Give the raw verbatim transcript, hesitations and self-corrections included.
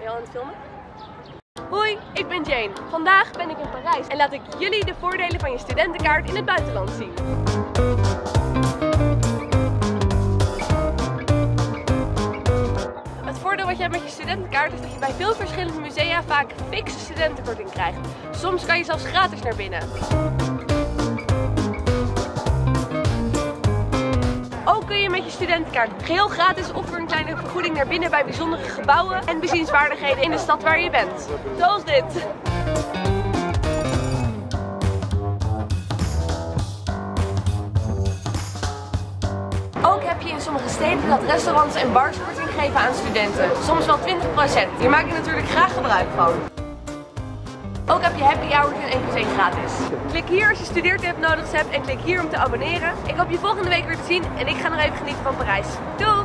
je al aan het filmen? Hoi, ik ben Jane. Vandaag ben ik in Parijs en laat ik jullie de voordelen van je studentenkaart in het buitenland zien. Het voordeel wat je hebt met je studentenkaart is dat je bij veel verschillende musea vaak fikse studentenkorting krijgt. Soms kan je zelfs gratis naar binnen. Ook kun je met je studentenkaart geheel gratis of voor een kleine vergoeding naar binnen bij bijzondere gebouwen en bezienswaardigheden in de stad waar je bent. Zoals dit. Ook heb je in sommige steden dat restaurants en bars korting geven aan studenten. Soms wel twintig procent. Hier maak ik natuurlijk graag gebruik van. Ook heb je happy hours en één plus één gratis. Klik hier als je studeertips nodig hebt en klik hier om te abonneren. Ik hoop je volgende week weer te zien en ik ga nog even genieten van Parijs. Doei!